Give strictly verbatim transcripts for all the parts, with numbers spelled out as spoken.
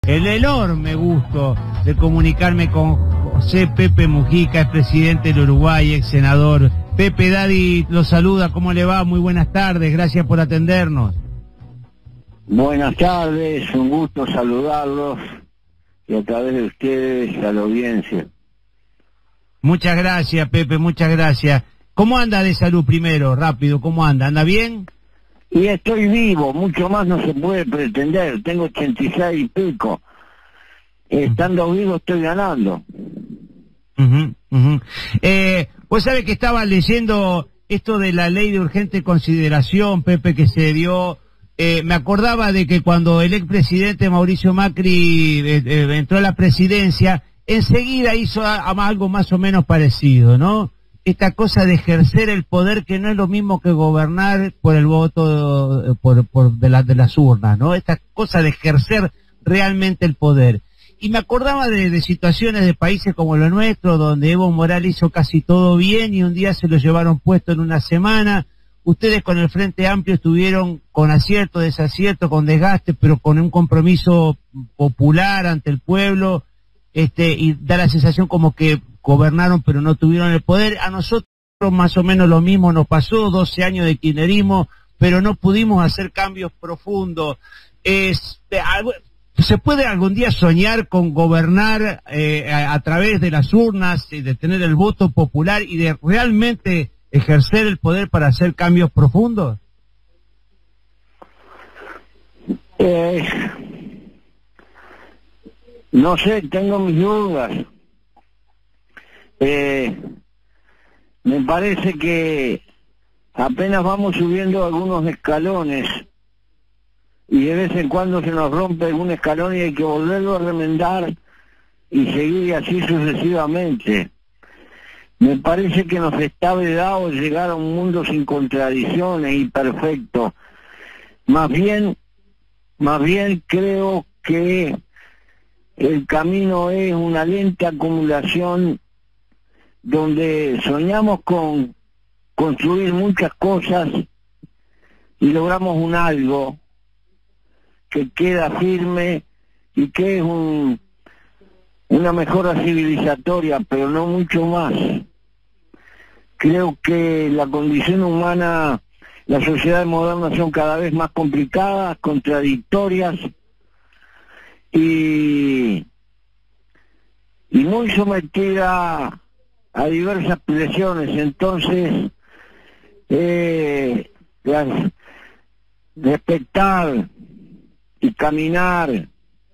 el enorme gusto de comunicarme con José Pepe Mujica, es presidente del Uruguay, ex senador. Pepe, Daddy lo saluda, ¿cómo le va? Muy buenas tardes, gracias por atendernos. Buenas tardes, un gusto saludarlos y a través de ustedes a la audiencia. Muchas gracias, Pepe, muchas gracias. ¿Cómo anda de salud primero? Rápido, ¿cómo anda? ¿Anda bien? Y estoy vivo, mucho más no se puede pretender, tengo ochenta y seis y pico. Estando vivo estoy ganando. Uh-huh, uh-huh. Eh, vos sabés que estaba leyendo esto de la ley de urgente consideración, Pepe, que se dio. Eh, me acordaba de que cuando el expresidente Mauricio Macri eh, eh, entró a la presidencia, enseguida hizo a, a algo más o menos parecido, ¿no? Esta cosa de ejercer el poder, que no es lo mismo que gobernar por el voto por, por de, la, de las urnas, ¿no? Esta cosa de ejercer realmente el poder. Y me acordaba de, de situaciones de países como lo nuestro, donde Evo Morales hizo casi todo bien y un día se lo llevaron puesto en una semana. Ustedes con el Frente Amplio estuvieron con acierto, desacierto, con desgaste, pero con un compromiso popular ante el pueblo, este, y da la sensación como que gobernaron pero no tuvieron el poder. A nosotros más o menos lo mismo nos pasó, doce años de kirchnerismo, pero no pudimos hacer cambios profundos. Es, ¿se puede algún día soñar con gobernar eh, a, a través de las urnas, y de tener el voto popular y de realmente ejercer el poder para hacer cambios profundos? Eh, no sé, tengo mis dudas. Eh, me parece que apenas vamos subiendo algunos escalones y de vez en cuando se nos rompe algún escalón y hay que volverlo a remendar y seguir así sucesivamente. Me parece que nos está vedado llegar a un mundo sin contradicciones y perfecto. Más bien, más bien creo que el camino es una lenta acumulación donde soñamos con construir muchas cosas y logramos un algo que queda firme y que es un, una mejora civilizatoria, pero no mucho más. Creo que la condición humana, las sociedades modernas son cada vez más complicadas, contradictorias y, y muy sometidas a diversas presiones. Entonces, eh, las, respetar y caminar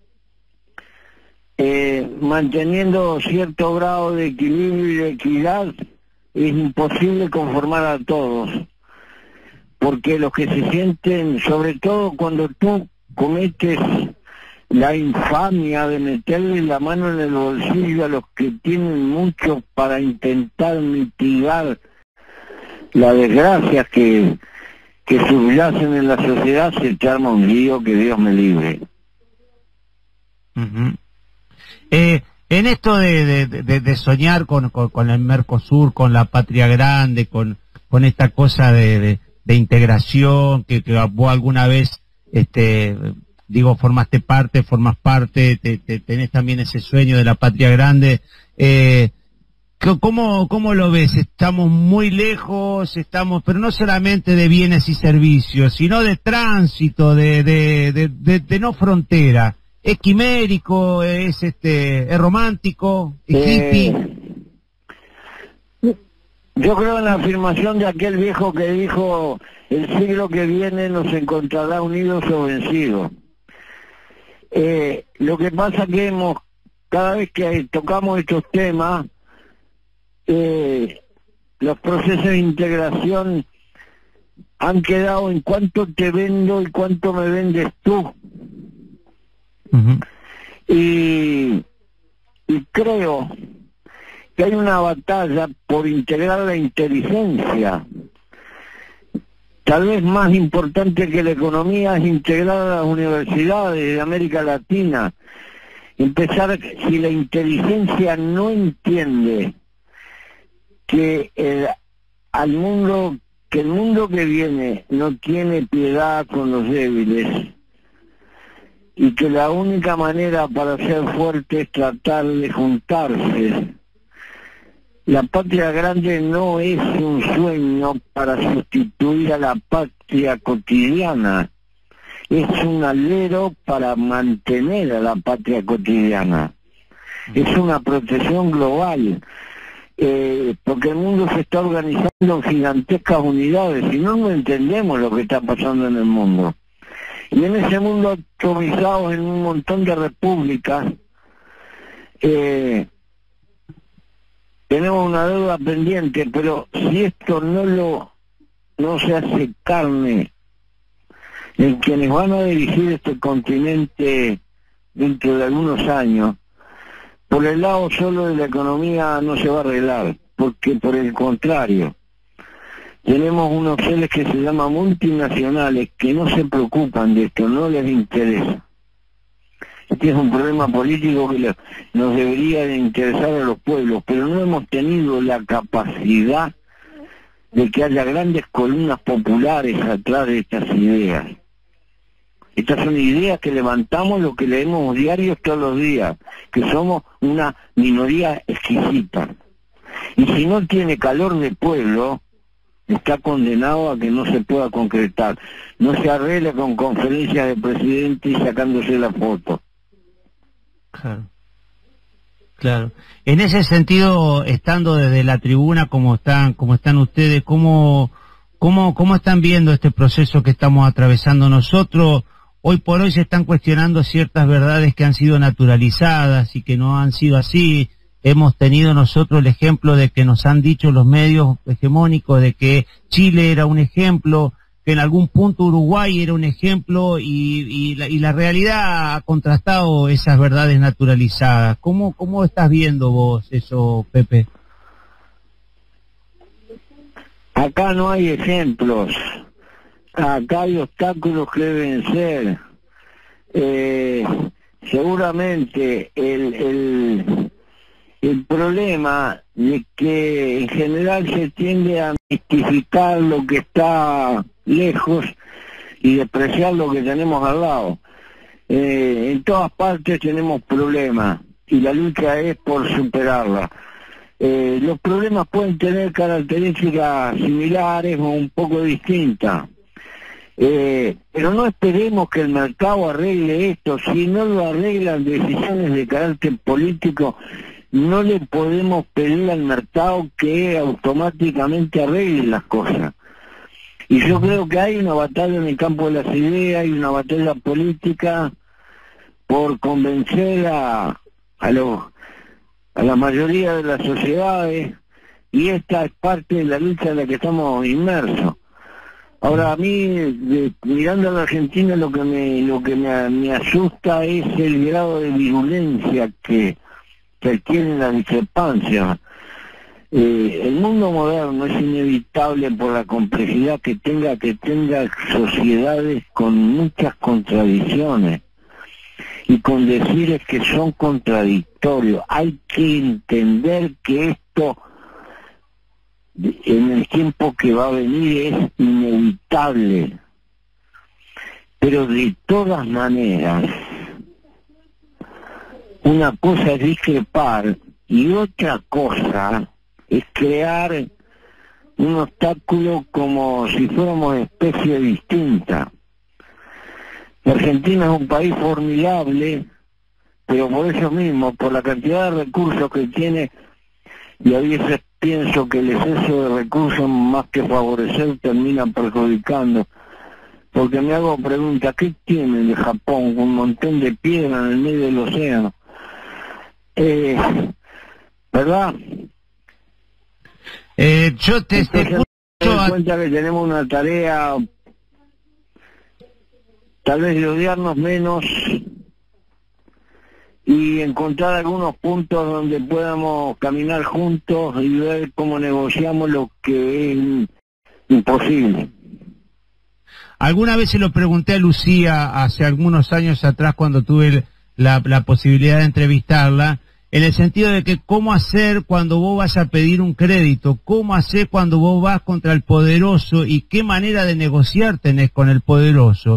eh, manteniendo cierto grado de equilibrio y de equidad, es imposible conformar a todos, porque los que se sienten, sobre todo cuando tú cometes la infamia de meterle la mano en el bolsillo a los que tienen mucho para intentar mitigar las desgracias que, que subyacen en la sociedad, se te arma un lío que Dios me libre. Uh-huh. Eh, en esto de, de, de, de soñar con, con, con el Mercosur, con la patria grande, con, con esta cosa de, de, de integración que, que vos alguna vez, este, digo, formaste parte, formas parte, te, te, tenés también ese sueño de la patria grande, eh, ¿cómo, cómo lo ves? Estamos muy lejos, estamos, pero no solamente de bienes y servicios, sino de tránsito, de, de, de, de, de no frontera. ¿Es quimérico, es este, es romántico, es hippie? Eh, yo creo en la afirmación de aquel viejo que dijo: el siglo que viene nos encontrará unidos o vencidos. Eh, lo que pasa que hemos, cada vez que tocamos estos temas, eh, los procesos de integración han quedado en cuánto te vendo y cuánto me vendes tú. Uh-huh. y, y creo que hay una batalla por integrar la inteligencia. Tal vez más importante que la economía es integrar a las universidades de América Latina. Empezar, si la inteligencia no entiende que el, al mundo, que el mundo que viene no tiene piedad con los débiles, y que la única manera para ser fuerte es tratar de juntarse. La patria grande no es un sueño para sustituir a la patria cotidiana, es un alero para mantener a la patria cotidiana, es una protección global, eh, porque el mundo se está organizando en gigantescas unidades y no, no entendemos lo que está pasando en el mundo. Y en ese mundo atomizado en un montón de repúblicas, eh, tenemos una deuda pendiente, pero si esto no lo no se hace carne en quienes van a dirigir este continente dentro de algunos años, por el lado solo de la economía no se va a arreglar, porque por el contrario, tenemos unos seres que se llaman multinacionales que no se preocupan de esto, no les interesa. Este es un problema político que le, nos debería de interesar a los pueblos, pero no hemos tenido la capacidad de que haya grandes columnas populares atrás de estas ideas. Estas son ideas que levantamos, lo que leemos diarios todos los días, que somos una minoría exquisita. Y si no tiene calor de pueblo, está condenado a que no se pueda concretar. No se arregla con conferencias de presidente y sacándose la foto. Claro, claro. En ese sentido, estando desde la tribuna como están, como están ustedes, ¿cómo, cómo, cómo están viendo este proceso que estamos atravesando nosotros? Hoy por hoy se están cuestionando ciertas verdades que han sido naturalizadas y que no han sido así. Hemos tenido nosotros el ejemplo de que nos han dicho los medios hegemónicos de que Chile era un ejemplo, que en algún punto Uruguay era un ejemplo y, y, la, y la realidad ha contrastado esas verdades naturalizadas. ¿Cómo, cómo estás viendo vos eso, Pepe? Acá no hay ejemplos, acá hay obstáculos que deben ser. Eh, seguramente el, el, el problema de que en general se tiende a mistificar lo que está lejos y despreciar lo que tenemos al lado. Eh, en todas partes tenemos problemas y la lucha es por superarla. Eh, los problemas pueden tener características similares o un poco distintas, eh, pero no esperemos que el mercado arregle esto. Si no lo arreglan decisiones de carácter político, no le podemos pedir al mercado que automáticamente arregle las cosas. Y yo creo que hay una batalla en el campo de las ideas, hay una batalla política por convencer a, a, los, a la mayoría de las sociedades, y esta es parte de la lucha en la que estamos inmersos. Ahora, a mí, de, mirando a la Argentina, lo que me lo que me, me asusta es el grado de virulencia que, que tienen las discrepancias. Eh, el mundo moderno es inevitable por la complejidad que tenga, que tenga sociedades con muchas contradicciones y con decires que son contradictorios. Hay que entender que esto en el tiempo que va a venir es inevitable, pero de todas maneras una cosa es discrepar y otra cosa es crear un obstáculo como si fuéramos especie distinta. La Argentina es un país formidable, pero por eso mismo, por la cantidad de recursos que tiene, y a veces pienso que el exceso de recursos, más que favorecer, termina perjudicando. Porque me hago preguntas, ¿qué tiene de Japón? Un montón de piedra en el medio del océano. Eh, ¿Verdad? Eh, yo te, te Entonces, me doy cuenta que tenemos una tarea, tal vez de odiarnos menos y encontrar algunos puntos donde podamos caminar juntos y ver cómo negociamos lo que es imposible. Alguna vez se lo pregunté a Lucía hace algunos años atrás cuando tuve la, la posibilidad de entrevistarla, en el sentido de que cómo hacer cuando vos vas a pedir un crédito, cómo hacer cuando vos vas contra el poderoso y qué manera de negociar tenés con el poderoso.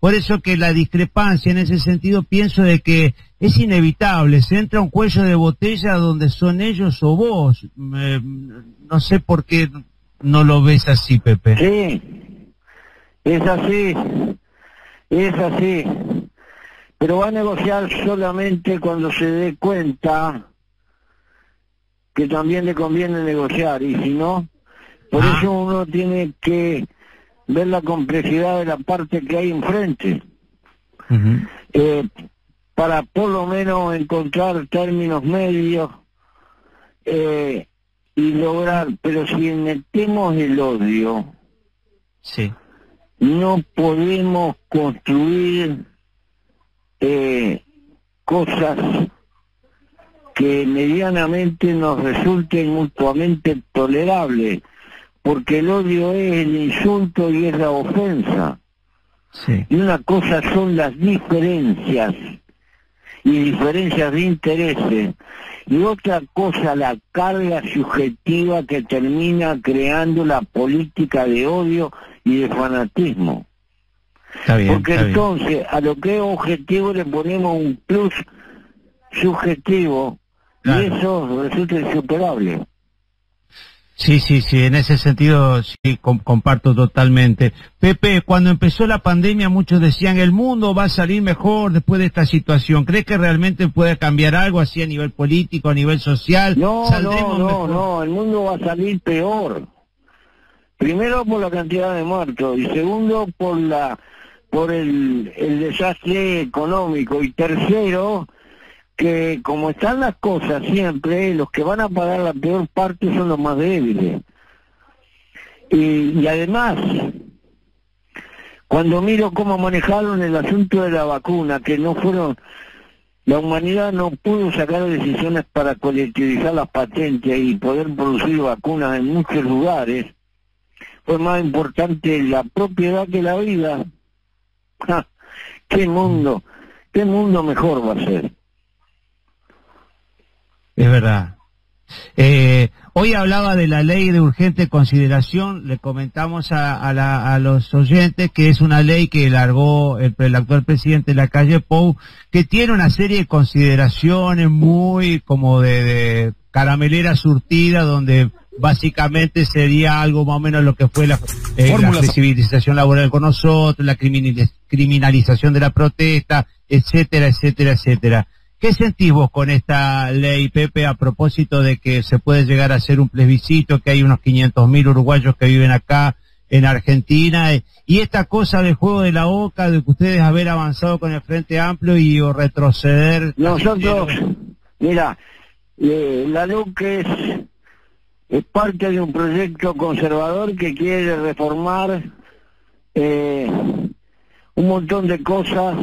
Por eso que la discrepancia en ese sentido pienso de que es inevitable, se entra un cuello de botella donde son ellos o vos. Eh, no sé por qué no lo ves así, Pepe. Sí, es así, es así. Pero va a negociar solamente cuando se dé cuenta que también le conviene negociar, y si no, por ah. eso uno tiene que ver la complejidad de la parte que hay enfrente, uh-huh. eh, para por lo menos encontrar términos medios eh, y lograr, pero si metemos el odio, sí. no podemos construir eh, cosas que medianamente nos resulten mutuamente tolerables, porque el odio es el insulto y es la ofensa. Sí. Y una cosa son las diferencias, y diferencias de intereses, y otra cosa la carga subjetiva que termina creando la política de odio y de fanatismo. Está bien, porque está entonces bien. A lo que es objetivo le ponemos un plus subjetivo, claro. Y eso resulta insuperable. Sí, sí, sí, en ese sentido sí com comparto totalmente. Pepe, cuando empezó la pandemia muchos decían el mundo va a salir mejor después de esta situación. ¿Crees que realmente puede cambiar algo así a nivel político, a nivel social? No, no, no, mejor? no, el mundo va a salir peor. Primero por la cantidad de muertos y segundo por la por el, el desastre económico y tercero que como están las cosas siempre, los que van a pagar la peor parte son los más débiles. Y, y además, cuando miro cómo manejaron el asunto de la vacuna, que no fueron, la humanidad no pudo sacar decisiones para colectivizar las patentes y poder producir vacunas en muchos lugares, fue más importante la propiedad que la vida. ¡Ja! ¡Qué mundo! ¿Qué mundo mejor va a ser? Es verdad. Eh, hoy hablaba de la ley de urgente consideración, le comentamos a, a, la, a los oyentes que es una ley que largó el, el actual presidente Lacalle Pou, que tiene una serie de consideraciones muy como de, de caramelera surtida, donde básicamente sería algo más o menos lo que fue la, eh, la flexibilización laboral con nosotros, la criminalización de la protesta, etcétera, etcétera, etcétera. ¿Qué sentís vos con esta ley, Pepe, a propósito de que se puede llegar a hacer un plebiscito, que hay unos quinientos mil uruguayos que viven acá en Argentina, y esta cosa del juego de la oca, de que ustedes haber avanzado con el Frente Amplio y o retroceder? Nosotros, mira, eh, la L U C es, es parte de un proyecto conservador que quiere reformar eh, un montón de cosas,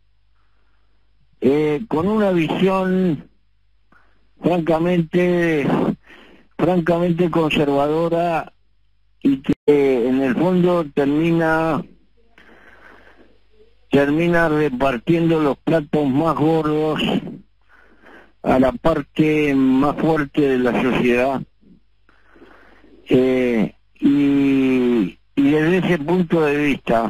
Eh, con una visión francamente francamente conservadora y que eh, en el fondo termina termina repartiendo los platos más gordos a la parte más fuerte de la sociedad, eh, y, y desde ese punto de vista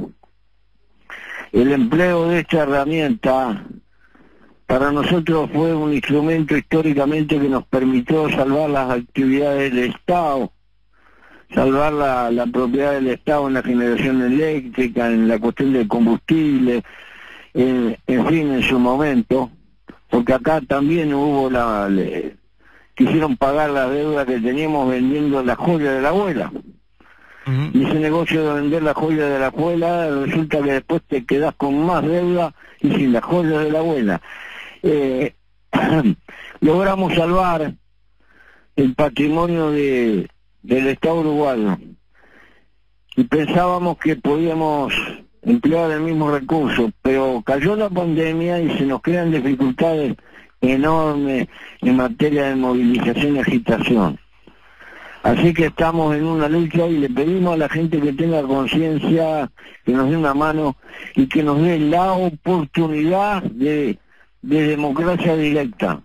el empleo de esta herramienta para nosotros fue un instrumento históricamente que nos permitió salvar las actividades del Estado, salvar la, la propiedad del Estado en la generación eléctrica, en la cuestión del combustible, en, en fin, en su momento, porque acá también hubo la... Le, quisieron pagar la deuda que teníamos vendiendo la joya de la abuela. Y ese negocio de vender la joya de la abuela, resulta que después te quedás con más deuda y sin la joya de la abuela. Eh, logramos salvar el patrimonio de, del Estado uruguayo y pensábamos que podíamos emplear el mismo recurso, pero cayó la pandemia y se nos crean dificultades enormes en materia de movilización y agitación. Así que estamos en una lucha y le pedimos a la gente que tenga conciencia, que nos dé una mano y que nos dé la oportunidad de, de democracia directa.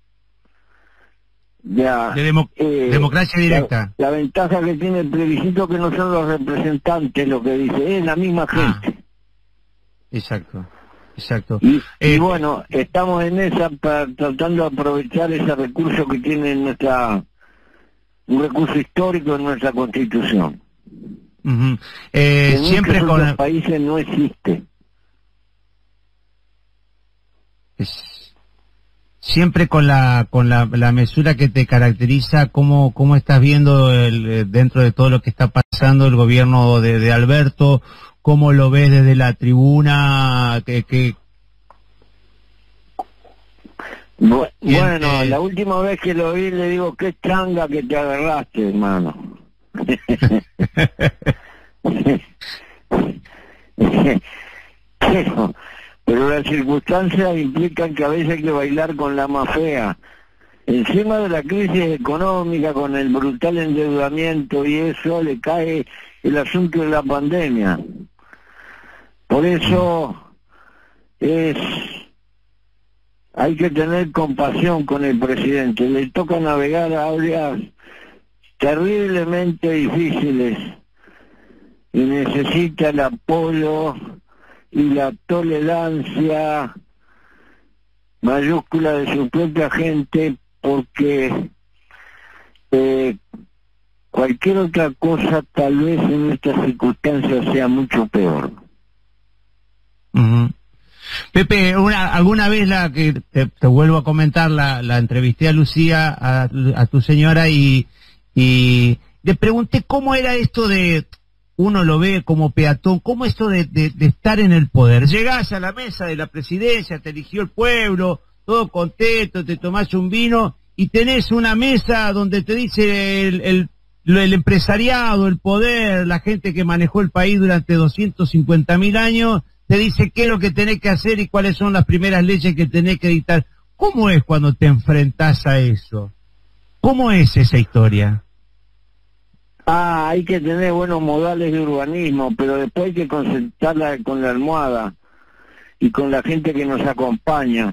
Ya, de demo eh, democracia directa. La, la ventaja que tiene el plebiscito que no son los representantes lo que dice, es la misma gente. exacto, exacto. Y, eh, y bueno, estamos en esa, para, tratando de aprovechar ese recurso que tiene nuestra, un recurso histórico en nuestra Constitución. uh-huh. eh, en siempre muchos con otros países no existe. es, siempre con la con la, la mesura que te caracteriza. ¿Cómo, cómo estás viendo el, dentro de todo lo que está pasando el gobierno de, de Alberto? ¿Cómo lo ves desde la tribuna? que, que Bueno, eh, la última vez que lo vi le digo, qué changa que te agarraste, hermano. pero, pero las circunstancias implican que a veces hay que bailar con la más fea. Encima de la crisis económica, con el brutal endeudamiento y eso, le cae el asunto de la pandemia. Por eso es... hay que tener compasión con el presidente. Le toca navegar a áreas terriblemente difíciles y necesita el apoyo y la tolerancia mayúscula de su propia gente, porque eh, cualquier otra cosa tal vez en estas circunstancias sea mucho peor. Uh-huh. Pepe, una, alguna vez la que te, te vuelvo a comentar, la, la entrevisté a Lucía, a, a tu señora, y, y le pregunté cómo era esto de, uno lo ve como peatón, cómo esto de, de, de estar en el poder. Llegás a la mesa de la presidencia, te eligió el pueblo, todo contento, te tomás un vino y tenés una mesa donde te dice el, el, el empresariado, el poder, la gente que manejó el país durante doscientos cincuenta mil años, te dice qué es lo que tenés que hacer y cuáles son las primeras leyes que tenés que dictar. ¿Cómo es cuando te enfrentás a eso? ¿Cómo es esa historia? Ah, hay que tener buenos modales de urbanismo, pero después hay que concertarla con la almohada y con la gente que nos acompaña.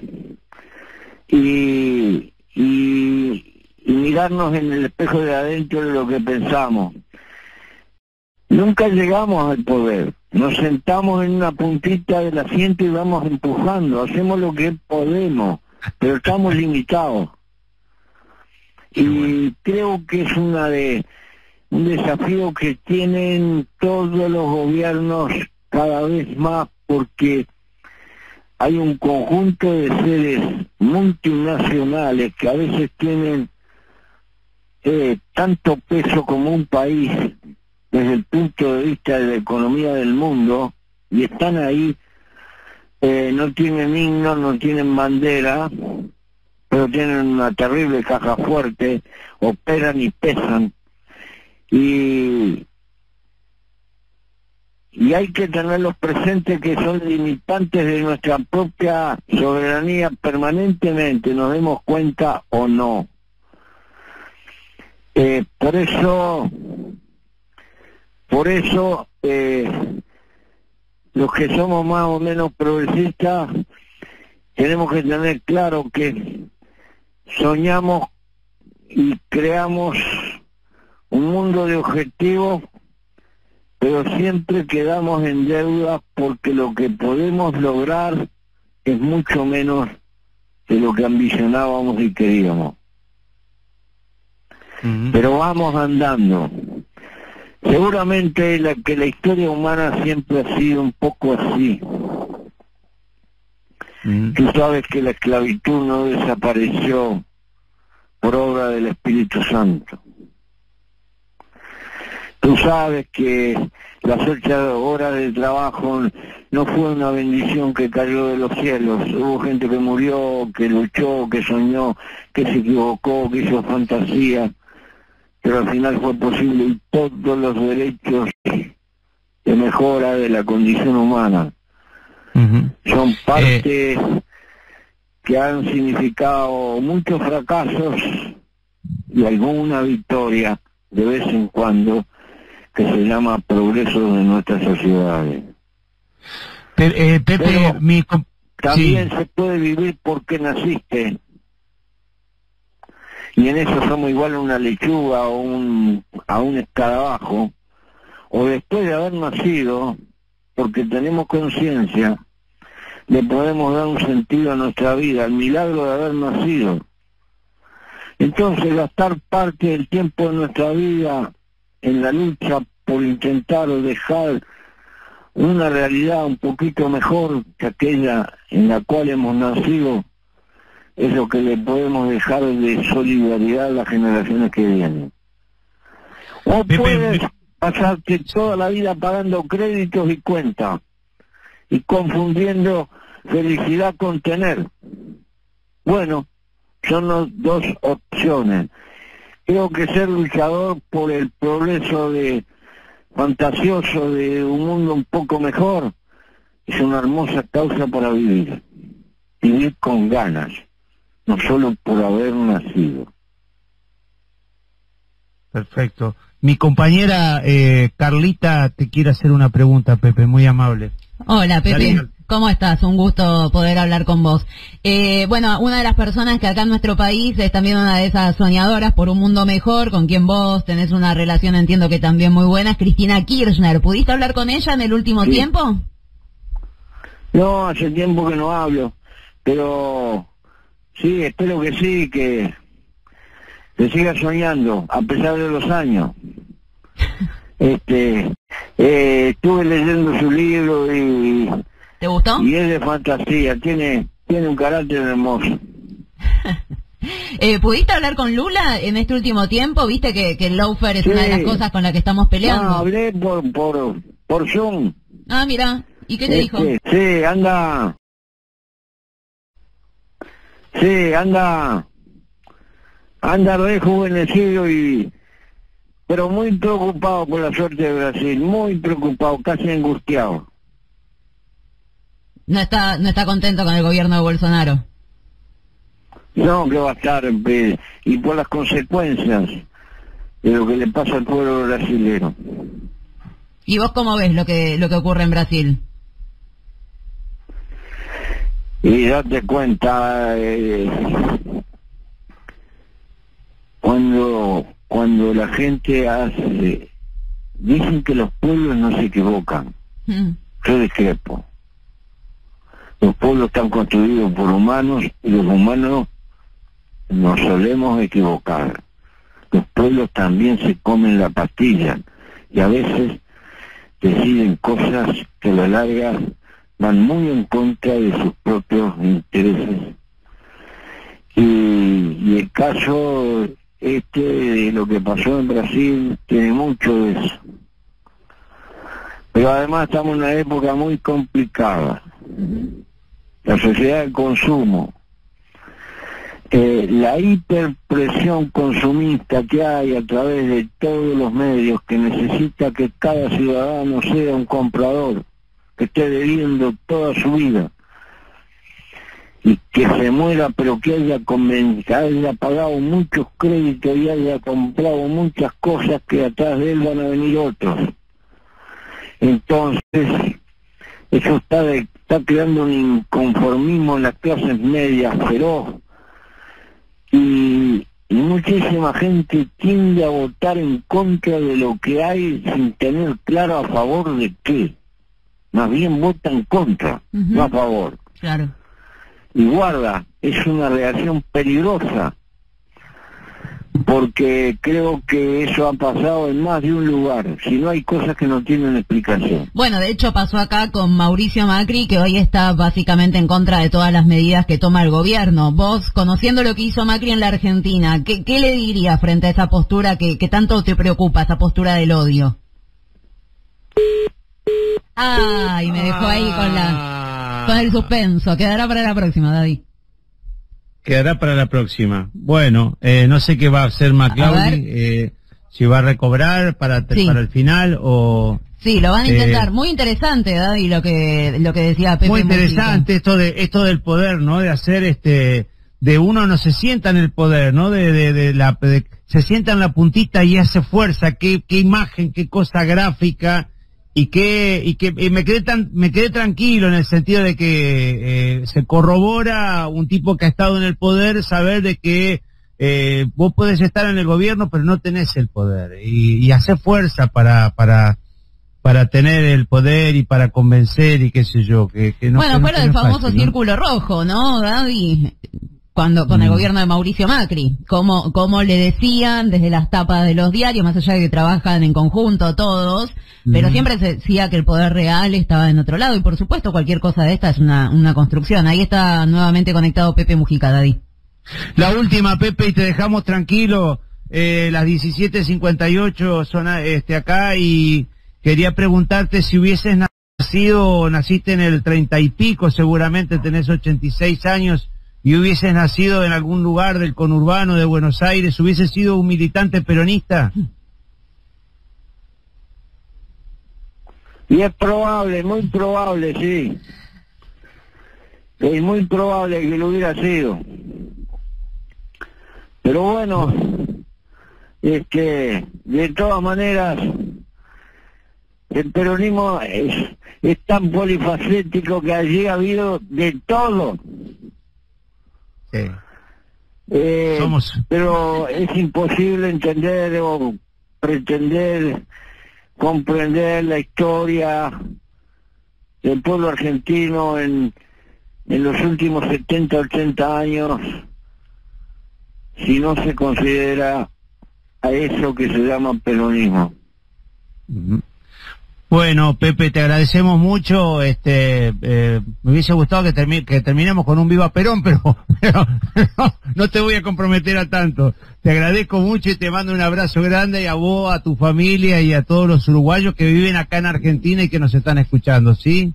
Y, y, y mirarnos en el espejo de adentro de lo que pensamos. Nunca llegamos al poder. Nos sentamos en una puntita del asiento y vamos empujando, hacemos lo que podemos, pero estamos limitados. Y creo que es una de un desafío que tienen todos los gobiernos cada vez más, porque hay un conjunto de seres multinacionales que a veces tienen eh, tanto peso como un país desde el punto de vista de la economía del mundo, y están ahí, eh, no tienen himno, no tienen bandera, pero tienen una terrible caja fuerte, operan y pesan, y, y hay que tenerlos presentes, que son limitantes de nuestra propia soberanía permanentemente, nos demos cuenta o no. Eh, por eso... Por eso, eh, los que somos más o menos progresistas, tenemos que tener claro que soñamos y creamos un mundo de objetivos, pero siempre quedamos en deuda porque lo que podemos lograr es mucho menos de lo que ambicionábamos y queríamos. Uh-huh. Pero vamos andando. Seguramente la, que la historia humana siempre ha sido un poco así. Mm. Tú sabes que la esclavitud no desapareció por obra del Espíritu Santo. Tú sabes que las ocho horas de trabajo no fue una bendición que cayó de los cielos. Hubo gente que murió, que luchó, que soñó, que se equivocó, que hizo fantasía, pero al final fue posible, y todos los derechos de mejora de la condición humana uh-huh. son parte eh... que han significado muchos fracasos y alguna victoria de vez en cuando, que se llama progreso de nuestras sociedades. Pero, eh, Pepe, pero mi... también sí. se puede vivir porque naciste. Y en eso somos igual a una lechuga o un, a un escarabajo, o después de haber nacido, porque tenemos conciencia le podemos dar un sentido a nuestra vida, el milagro de haber nacido. Entonces, gastar parte del tiempo de nuestra vida en la lucha por intentar dejar una realidad un poquito mejor que aquella en la cual hemos nacido, es lo que le podemos dejar de solidaridad a las generaciones que vienen. O puedes pasarte toda la vida pagando créditos y cuentas y confundiendo felicidad con tener. Bueno, son las dos opciones. Creo que ser luchador por el progreso de fantasioso de un mundo un poco mejor es una hermosa causa para vivir. Vivir con ganas, no solo por haber nacido. Perfecto. Mi compañera eh, Carlita te quiere hacer una pregunta, Pepe, muy amable. Hola, Pepe. Dale. ¿Cómo estás? Un gusto poder hablar con vos. Eh, bueno, una de las personas que acá en nuestro país es también una de esas soñadoras por un mundo mejor, con quien vos tenés una relación, entiendo que también muy buena, es Cristina Kirchner. ¿Pudiste hablar con ella en el último Sí. tiempo? No, hace tiempo que no hablo, pero sí, espero que sí, que, que siga soñando, a pesar de los años. Este, eh, estuve leyendo su libro y... ¿Te gustó? Y es de fantasía, tiene tiene un carácter hermoso. eh, ¿Pudiste hablar con Lula en este último tiempo? ¿Viste que, que el lawfare es Sí. una de las cosas con las que estamos peleando? No, hablé por, por, por Zoom. Ah, mira. ¿Y qué te dijo? Este, sí, anda... Sí, anda... Anda rejuvenecido y... Pero muy preocupado por la suerte de Brasil, muy preocupado, casi angustiado. No está, no está contento con el gobierno de Bolsonaro. No, que va a estar, eh, y por las consecuencias de lo que le pasa al pueblo brasileño. ¿Y vos cómo ves lo que lo que ocurre en Brasil? Y date cuenta, eh, cuando, cuando la gente hace... Dicen que los pueblos no se equivocan. Mm. Yo discrepo. Los pueblos están construidos por humanos y los humanos nos solemos equivocar. Los pueblos también se comen la pastilla y a veces deciden cosas que a la larga van muy en contra de sus propios intereses. Y, y el caso este de lo que pasó en Brasil tiene mucho de eso. Pero además estamos en una época muy complicada. Uh-huh. La sociedad del consumo, eh, la hiperpresión consumista que hay a través de todos los medios, que necesita que cada ciudadano sea un comprador, que esté debiendo toda su vida y que se muera, pero que haya, conven- que haya pagado muchos créditos y haya comprado muchas cosas que atrás de él van a venir otros. Entonces, eso está, de, está creando un inconformismo en las clases medias feroz y, y muchísima gente tiende a votar en contra de lo que hay sin tener claro a favor de qué. Más bien vota en contra, Uh-huh. no a favor. Claro. Y guarda, es una reacción peligrosa, porque creo que eso ha pasado en más de un lugar, si no hay cosas que no tienen explicación. Bueno, de hecho pasó acá con Mauricio Macri, que hoy está básicamente en contra de todas las medidas que toma el gobierno. Vos, conociendo lo que hizo Macri en la Argentina, ¿qué, qué le dirías frente a esa postura que, que tanto te preocupa, esa postura del odio? Ay, me dejó ahí con la con el suspenso. Quedará para la próxima, Daddy. Quedará para la próxima. Bueno, eh, no sé qué va a hacer McLaughlin, eh, si va a recobrar para, Sí. para el final o... Sí, lo van a Eh, intentar. Muy interesante, Daddy, lo que lo que decía Pepe. Muy Mujica. interesante esto de esto del poder, ¿no? De hacer este, de uno no se sienta en el poder, ¿no? De, de, de la, de- se sienta en la puntita y hace fuerza. Qué, qué imagen, qué cosa gráfica y qué y que y me quedé tan, me quedé tranquilo en el sentido de que eh, se corrobora un tipo que ha estado en el poder saber de que eh, vos podés estar en el gobierno pero no tenés el poder y, y hacer fuerza para para para tener el poder y para convencer y qué sé yo, que, que no. Bueno, que no, fuera que del no es famoso fácil, ¿no? círculo rojo, ¿no, Gaby? Cuando con el Mm. gobierno de Mauricio Macri, como como le decían desde las tapas de los diarios, más allá de que trabajan en conjunto todos, pero Mm. siempre se decía que el poder real estaba en otro lado, y por supuesto cualquier cosa de esta es una, una construcción. Ahí está nuevamente conectado Pepe Mujica, Gaby. La última, Pepe, y te dejamos tranquilo, eh, las diecisiete cincuenta y ocho son este, acá, y quería preguntarte si hubieses nacido, naciste en el treinta y pico, seguramente tenés ochenta y seis años, y hubieses nacido en algún lugar del conurbano de Buenos Aires, ¿hubieses sido un militante peronista? Y es probable, muy probable, sí. Es muy probable que lo hubiera sido. Pero bueno, es que de todas maneras el peronismo es, es tan polifacético que allí ha habido de todo. Sí. Eh, Somos... Pero es imposible entender o pretender comprender la historia del pueblo argentino en, en los últimos setenta, ochenta años si no se considera a eso que se llama peronismo. Uh-huh. Bueno, Pepe, te agradecemos mucho. Este, eh, me hubiese gustado que, termi que terminemos con un Viva Perón, pero, pero no, no te voy a comprometer a tanto. Te agradezco mucho y te mando un abrazo grande, y a vos, a tu familia y a todos los uruguayos que viven acá en Argentina y que nos están escuchando, ¿sí?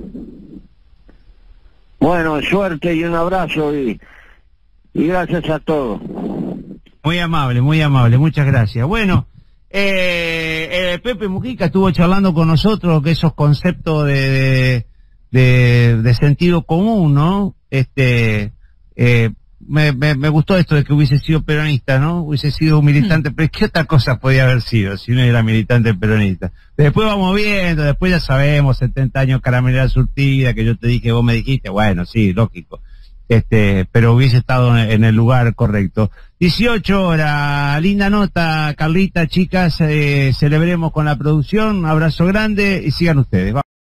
Bueno, suerte y un abrazo, y, y gracias a todos. Muy amable, muy amable, muchas gracias. Bueno, eh, eh, Pepe Mujica estuvo charlando con nosotros que esos conceptos de, de, de, de sentido común, ¿no? Este, eh, me, me, me gustó esto de que hubiese sido peronista, ¿no? Hubiese sido un militante, pero ¿qué otra cosa podía haber sido si no era militante peronista? Después vamos viendo, después ya sabemos, setenta años caramelera surtida, que yo te dije, vos me dijiste, bueno, sí, lógico. Este, pero hubiese estado en el lugar correcto. dieciocho horas, linda nota, Carlita, chicas, eh, celebremos con la producción, abrazo grande y sigan ustedes.